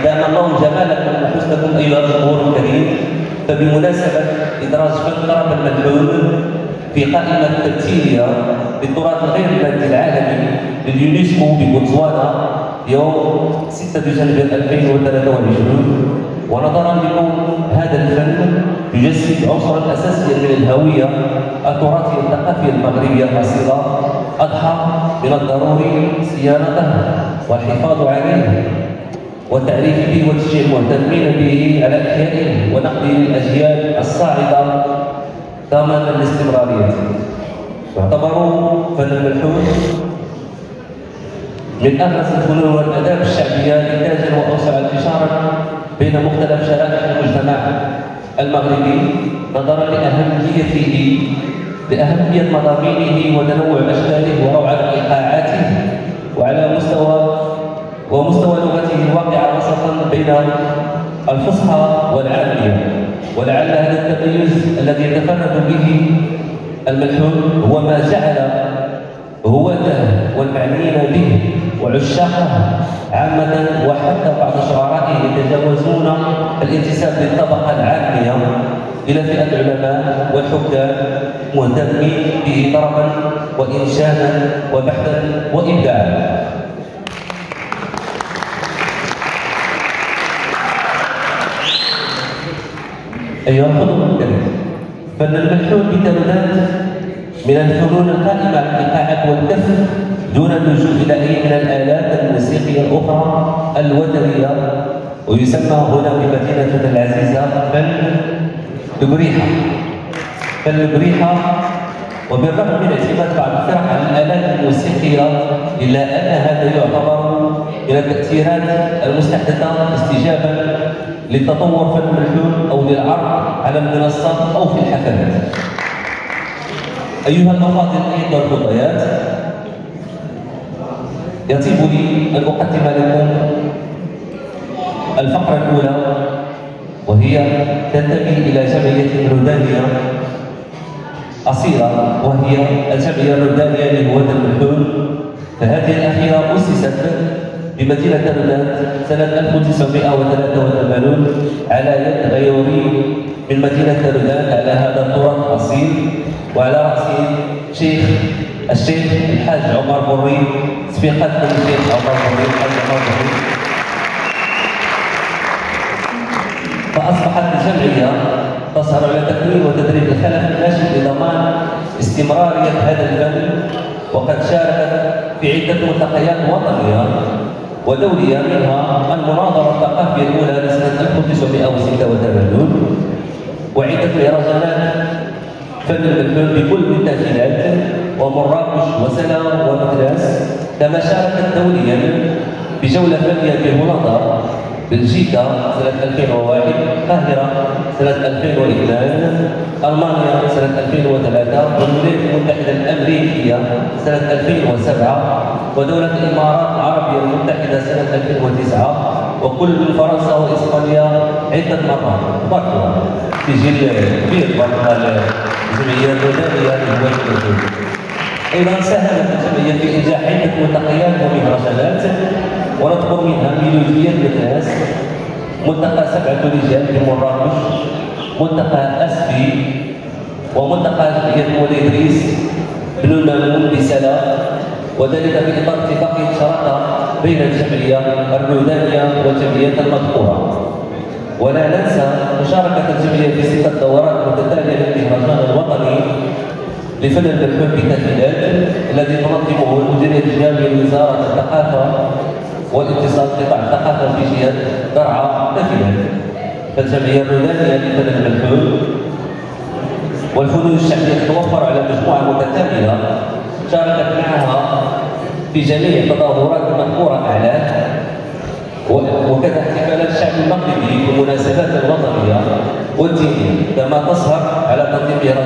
دام الله جمالكم وحسنكم أيها الجمهور الكريم، فبمناسبة إدراج فن طرب الملحون في قائمة التمثيلية للتراث الغير المادي العالمي لليونسكو ببوتسوانا يوم 6 دجنبر 2023، ونظرا لكون هذا الفن يجسد عنصرا اساسيا من الهويه التراثيه الثقافيه المغربيه الاصيله، اضحى من الضروري صيانته والحفاظ عليه والتعريف به وتشجيع المهتمين به على احيائه ونقله للاجيال الصاعده ضمانا لاستمراريته. يعتبر فن الملحون من أبرز الفنون والآداب الشعبية إنتاجا وأوسع انتشارا بين مختلف شرائح المجتمع المغربي، نظرا لأهمية مضامينه وتنوع أشكاله وروعة إيقاعاته، وعلى مستوى لغته الواقعة وسطا بين الفصحى والعامية. ولعل هذا التميز الذي يتفرد به الملحون هو ما جعل هواته والمعنيين به وعشاقه عامة وحتى بعض شعرائه يتجاوزون الانتساب للطبقة العامية إلى فئة العلماء والحكام مهتمين به طربا وإنشادا وبحثا وإبداعا. أيها الحضور الكريم، فن الملحون بتمثال من الفنون القائمة على الإيقاعات والكف دون اللجوء إلى أي من الآلات الموسيقية الأخرى الوترية، ويسمى هنا بمدينتنا العزيزة فن البريحة. فن البريحة، وبالرغم من اعتماد بعض الفرق على الآلات الموسيقية إلا أن هذا يعتبر من التأثيرات المستحدثة استجابة لتطور فن الملحون أو للعرض على المنصات أو في الحفلات. أيها الأفاضل أيضا الفضيات، يطيب لي أن أقدم لكم الفقرة الأولى، وهي تنتمي إلى جمعية ردانية أصيلة، وهي الجمعية الردانية لهواة الملحون. فهذه الأخيرة أسست بمدينة ردان سنة 1983 على يد غيوري من مدينة ردان على هذا التراث الأصيل، وعلى رأسه الشيخ الحاج عمر بري، سبقتكم الشيخ عمر بري الحاج عمر بري. فأصبحت الجمعية تسهر على تكوين وتدريب الخلف الناشئ لضمان استمرارية هذا الفن، وقد شاركت في عدة ملتقيات وطنية ودولية، منها المناظرة الثقافية الأولى لسنة 1986 وعدة مهرجانات فن الملحون بكل من تأثيرات ومراكش وسلا ومدراس، كما شاركت دوليا بجولة فنية في هولندا، بلجيكا سنة 2001، القاهرة سنة 2002، ألمانيا سنة 2003، والولايات المتحدة الأمريكية سنة 2007، ودولة الإمارات العربية المتحدة سنة 2009، وكل من فرنسا وإسبانيا عدة مرات. بركة سجل كبير بركة الجمعية الردانية لهواة الملحون. أيضا ساهمت الجمعية في إنجاح عدة ملتقيات ومهرجانات، ونذكر منها ميلودية مكناس، ملتقى 7 رجال بمراكش، ملتقى أسفي، وملتقى جمعية مولاي إدريس بن المامون بسلا، وذلك في إطار اتفاقية شراكة بين الجمعية الردانية والجمعيات المذكورة. ولا ننسى مشاركة الجمعية في 6 دورات متتالية للمهرجان الوطني لفن الملحون بتأهيلات الذي تنظمه المديرية الجامعية لوزارة الثقافة والاتصال قطاع الثقافة في جهة درعا تفيدات. فالجمعية الردانية لفن الملحون والفنون الشعبية تتوفر على مجموعة متكاملة شاركت معها في جميع التظاهرات المذكورة أعلاه، وكذا احتفالات الشعب المغربي في المناسبات الوطنية والدينية، كما تسهر على تنظيم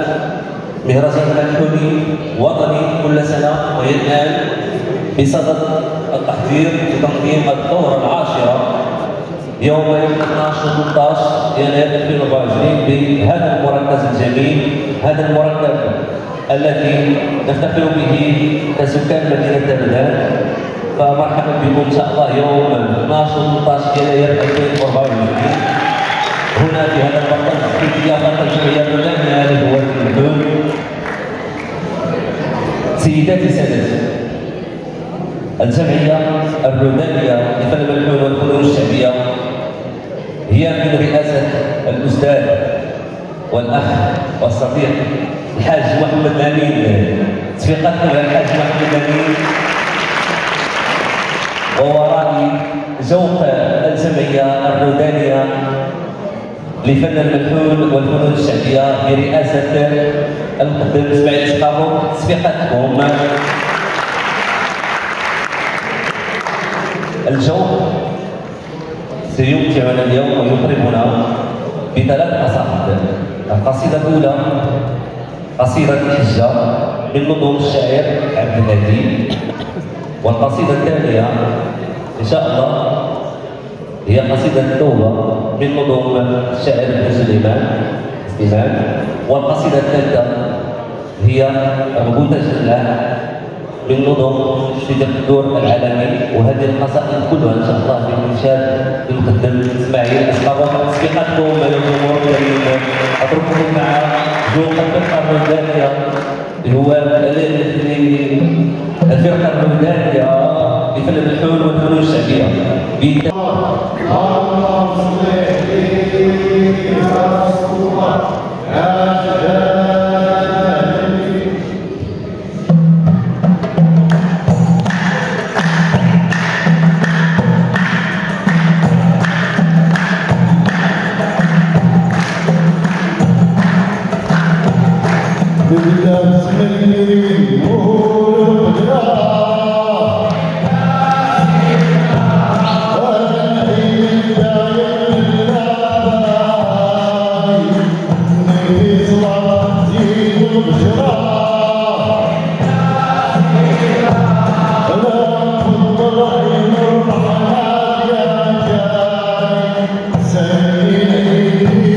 مهرجان ملحوني وطني كل سنة، وهي الآن بصدد التحضير لتنظيم الدورة العاشرة يومين 12 و 13 يناير 2024 بهذا المركز الجميل، هذا المركز الذي نفتخر به كسكان مدينة ردان، فمرحبا بكم ان شاء الله يوم 12 و 13 يناير 2024 هنا في هذا المركز في ضيافه الجمعيه الرمضانيه لهو المحلول. سيداتي سادتي، الجمعيه الرمضانيه لفن المحلول والفنون الشعبيه هي من رئاسه الاستاذ والاخ والصديق الحاج محمد الامين، تفيقتنا على الحاج محمد الامين، وورائي ذوق الجمعيه الرمضانيه لفن المحلول والفنون الشعبيه برئاسه المقدم اسماعيل الشقاوي، تفيقتكم. الجوق سيمتعنا اليوم ويطربنا بثلاث قصائد. القصيدة الأولى قصيدة الحجة من نظم الشاعر عبد الهادي، والقصيدة الثانية إن شاء الله هي قصيدة التوبة من نظم الشاعر ابن سليمان، والقصيدة الثالثة هي ربوتة الله من نظم سيدي الدور العالمي. وهذه القصائد كلها ان شاء الله في انشاد المقدم اسماعيل الشقاوي. سبقتكم الجمهور الكريم، اترككم مع ذوق الفرقه الرمضانيه اللي هو الفرقه الرمضانيه لفن المحلول والفنون الشعبيه.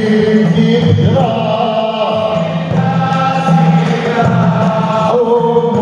Oh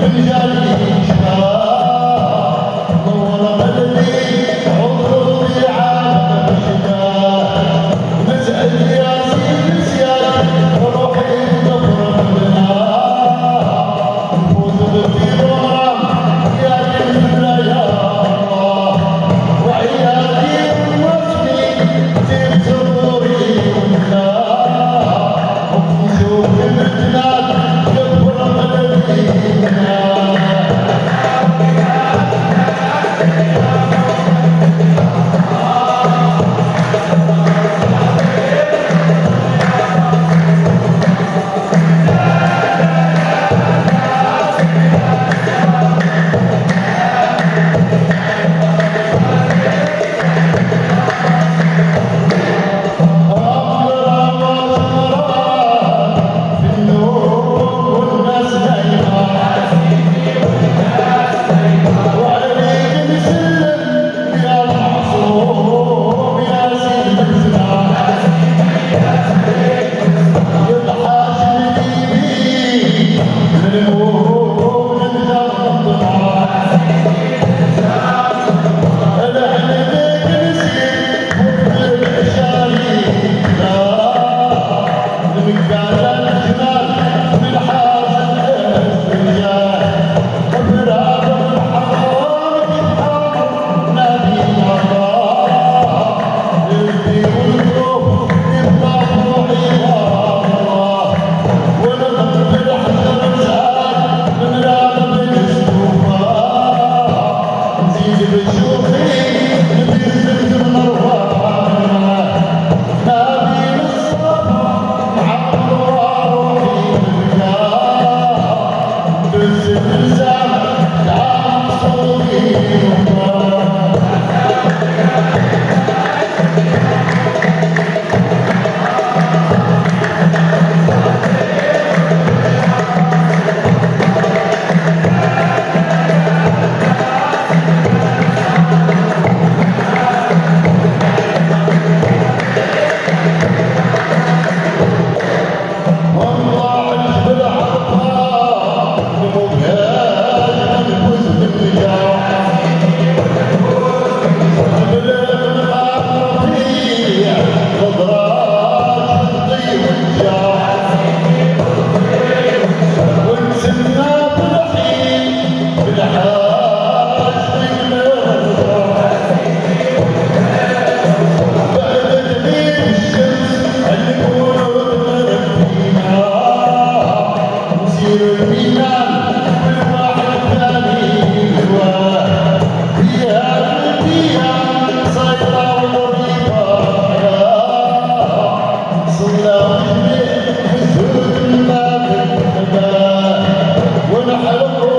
ونحن